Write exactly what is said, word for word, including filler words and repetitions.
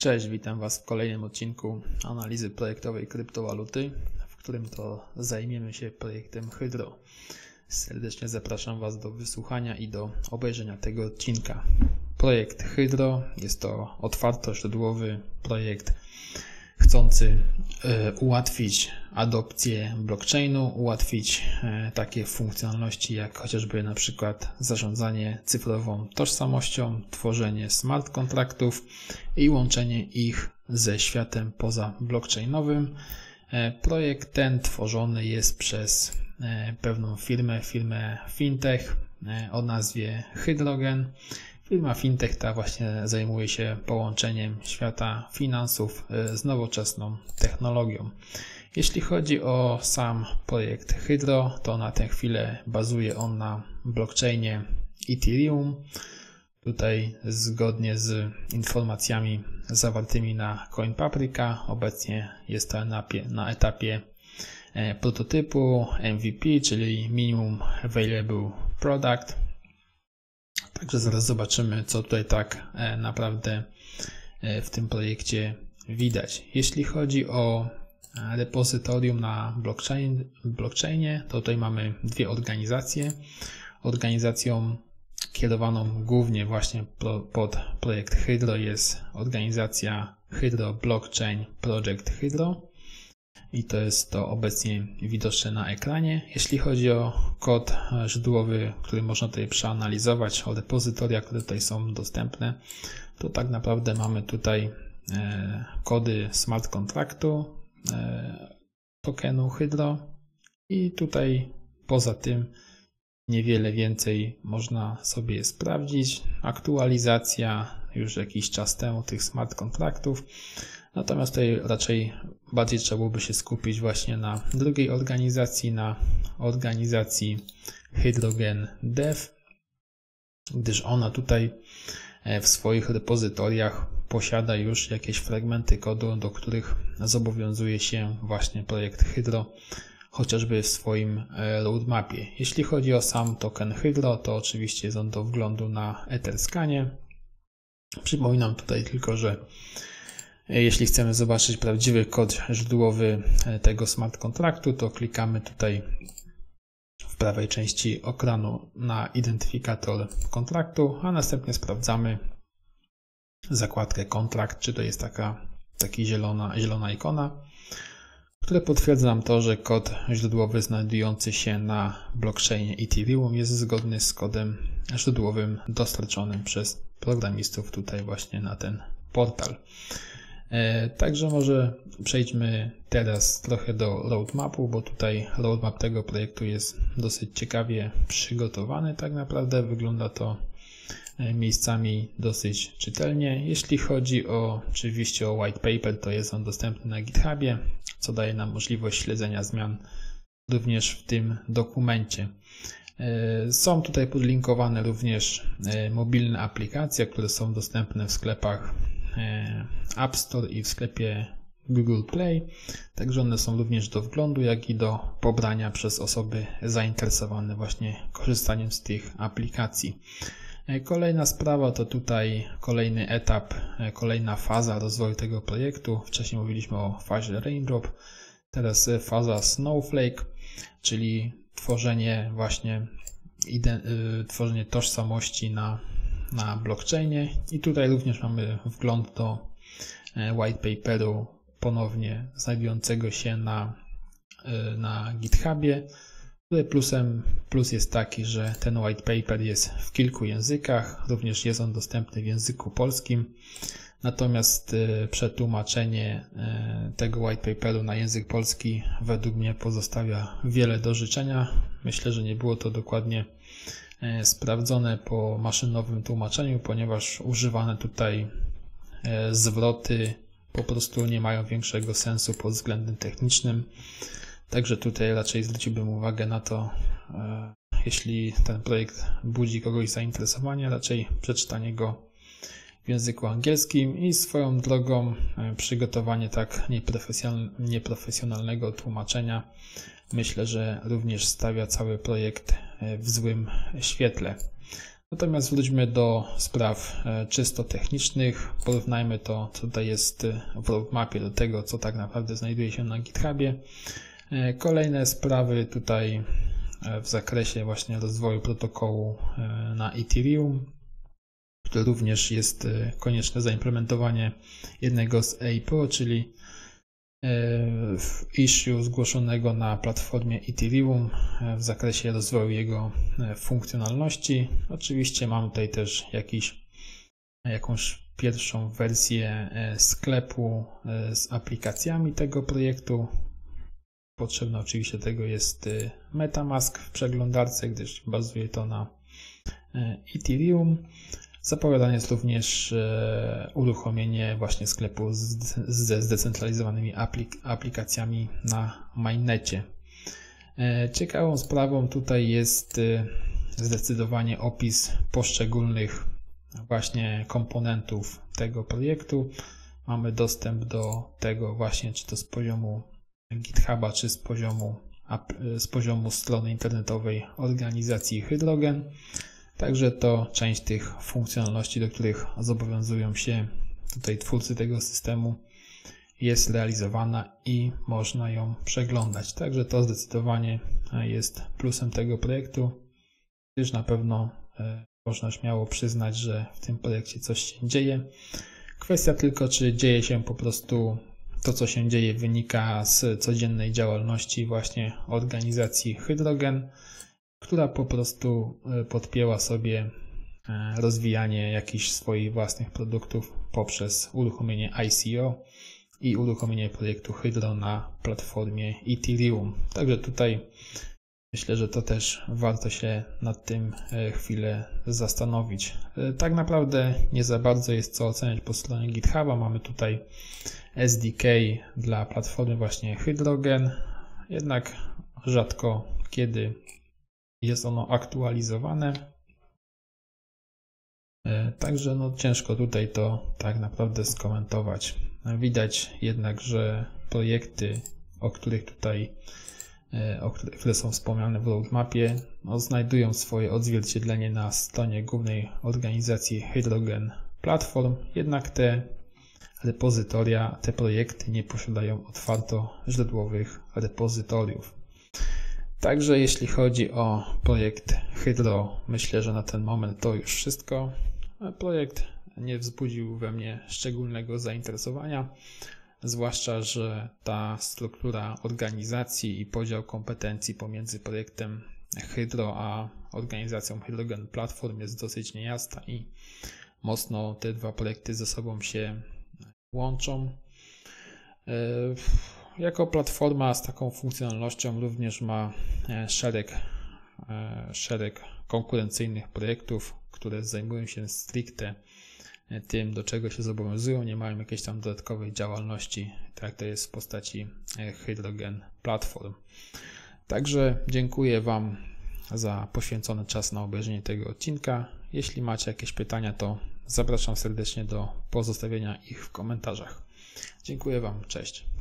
Cześć, witam Was w kolejnym odcinku analizy projektowej kryptowaluty, w którym to zajmiemy się projektem Hydro. Serdecznie zapraszam Was do wysłuchania i do obejrzenia tego odcinka. Projekt Hydro jest to otwartoźródłowy projekt chcący ułatwić adopcję blockchainu, ułatwić takie funkcjonalności jak chociażby na przykład zarządzanie cyfrową tożsamością, tworzenie smart kontraktów i łączenie ich ze światem poza blockchainowym. Projekt ten tworzony jest przez pewną firmę, firmę fintech o nazwie Hydrogen. Firma fintech ta właśnie zajmuje się połączeniem świata finansów z nowoczesną technologią. Jeśli chodzi o sam projekt Hydro, to na tę chwilę bazuje on na blockchainie Ethereum. Tutaj zgodnie z informacjami zawartymi na CoinPaprika obecnie jest to na etapie prototypu M V P, czyli Minimum Available Product. Także zaraz zobaczymy, co tutaj tak naprawdę w tym projekcie widać. Jeśli chodzi o repozytorium na blockchain, blockchainie, to tutaj mamy dwie organizacje. Organizacją kierowaną głównie właśnie pod projekt Hydro jest organizacja Hydro Blockchain Project Hydro. I to jest to obecnie widoczne na ekranie. Jeśli chodzi o kod źródłowy, który można tutaj przeanalizować, o repozytoria, które tutaj są dostępne, to tak naprawdę mamy tutaj kody smart kontraktu, tokenu Hydro i tutaj poza tym niewiele więcej można sobie sprawdzić. Aktualizacja już jakiś czas temu tych smart kontraktów. Natomiast tutaj raczej bardziej trzeba byłoby się skupić właśnie na drugiej organizacji, na organizacji Hydrogen Dev, gdyż ona tutaj w swoich repozytoriach posiada już jakieś fragmenty kodu, do których zobowiązuje się właśnie projekt Hydro, chociażby w swoim roadmapie. Jeśli chodzi o sam token Hydro, to oczywiście jest on do wglądu na Etherscanie. Przypominam tutaj tylko, że jeśli chcemy zobaczyć prawdziwy kod źródłowy tego smart kontraktu, to klikamy tutaj w prawej części ekranu na identyfikator kontraktu, a następnie sprawdzamy zakładkę kontrakt, czy to jest taka taki zielona, zielona ikona, które potwierdza nam to, że kod źródłowy znajdujący się na blockchainie Ethereum jest zgodny z kodem źródłowym dostarczonym przez programistów tutaj właśnie na ten portal. Także może przejdźmy teraz trochę do roadmapu, bo tutaj roadmap tego projektu jest dosyć ciekawie przygotowany. Tak naprawdę wygląda to miejscami dosyć czytelnie. Jeśli chodzi o oczywiście o white paper, to jest on dostępny na GitHubie, co daje nam możliwość śledzenia zmian również w tym dokumencie. Są tutaj podlinkowane również mobilne aplikacje, które są dostępne w sklepach App Store i w sklepie Google Play. Także one są również do wglądu, jak i do pobrania przez osoby zainteresowane właśnie korzystaniem z tych aplikacji. Kolejna sprawa to tutaj kolejny etap, kolejna faza rozwoju tego projektu. Wcześniej mówiliśmy o fazie Raindrop, teraz faza Snowflake, czyli tworzenie właśnie tworzenie tożsamości na, na blockchainie i tutaj również mamy wgląd do white paperu ponownie znajdującego się na, na GitHubie. Tutaj plusem, plus jest taki, że ten white paper jest w kilku językach, również jest on dostępny w języku polskim, natomiast przetłumaczenie tego white paperu na język polski według mnie pozostawia wiele do życzenia. Myślę, że nie było to dokładnie sprawdzone po maszynowym tłumaczeniu, ponieważ używane tutaj zwroty po prostu nie mają większego sensu pod względem technicznym. Także tutaj raczej zwróciłbym uwagę na to, jeśli ten projekt budzi kogoś zainteresowanie, raczej przeczytanie go w języku angielskim i swoją drogą przygotowanie tak nieprofesjonalnego tłumaczenia myślę, że również stawia cały projekt w złym świetle. Natomiast wróćmy do spraw czysto technicznych. Porównajmy to, co tutaj jest w roadmapie, do tego, co tak naprawdę znajduje się na GitHubie. Kolejne sprawy tutaj w zakresie właśnie rozwoju protokołu na Ethereum, który również jest konieczne zaimplementowanie jednego z A I Pro, czyli w issue zgłoszonego na platformie Ethereum w zakresie rozwoju jego funkcjonalności. Oczywiście mam tutaj też jakiś, jakąś pierwszą wersję sklepu z aplikacjami tego projektu. Potrzebne oczywiście tego jest MetaMask w przeglądarce, gdyż bazuje to na Ethereum. Zapowiadane jest również uruchomienie właśnie sklepu ze zdecentralizowanymi aplik aplikacjami na mainnecie. Ciekawą sprawą tutaj jest zdecydowanie opis poszczególnych właśnie komponentów tego projektu. Mamy dostęp do tego właśnie, czy to z poziomu GitHuba, czy z poziomu, z poziomu strony internetowej organizacji Hydrogen. Także to część tych funkcjonalności, do których zobowiązują się tutaj twórcy tego systemu, jest realizowana i można ją przeglądać. Także to zdecydowanie jest plusem tego projektu, gdyż na pewno można śmiało przyznać, że w tym projekcie coś się dzieje. Kwestia tylko, czy dzieje się po prostu to, co się dzieje, wynika z codziennej działalności właśnie organizacji Hydrogen, która po prostu podpięła sobie rozwijanie jakichś swoich własnych produktów poprzez uruchomienie I C O i uruchomienie projektu Hydro na platformie Ethereum. Także tutaj myślę, że to też warto się nad tym chwilę zastanowić. Tak naprawdę nie za bardzo jest co oceniać po stronie GitHuba. Mamy tutaj S D K dla platformy właśnie Hydrogen, jednak rzadko kiedy jest ono aktualizowane. Także no ciężko tutaj to tak naprawdę skomentować. Widać jednak, że projekty, o których tutaj, o których, które są wspomniane w roadmapie, no, znajdują swoje odzwierciedlenie na stronie głównej organizacji Hydrogen Platform, jednak te repozytoria, te projekty nie posiadają otwarto źródłowych repozytoriów. Także jeśli chodzi o projekt Hydro, myślę, że na ten moment to już wszystko. Projekt nie wzbudził we mnie szczególnego zainteresowania, zwłaszcza że ta struktura organizacji i podział kompetencji pomiędzy projektem Hydro a organizacją Hydrogen Platform jest dosyć niejasna i mocno te dwa projekty ze sobą się łączą. Jako platforma z taką funkcjonalnością również ma szereg, szereg konkurencyjnych projektów, które zajmują się stricte tym, do czego się zobowiązują, nie mają jakiejś tam dodatkowej działalności, tak jak to jest w postaci Hydrogen Platform. Także dziękuję Wam za poświęcony czas na obejrzenie tego odcinka. Jeśli macie jakieś pytania, to zapraszam serdecznie do pozostawienia ich w komentarzach. Dziękuję Wam, cześć.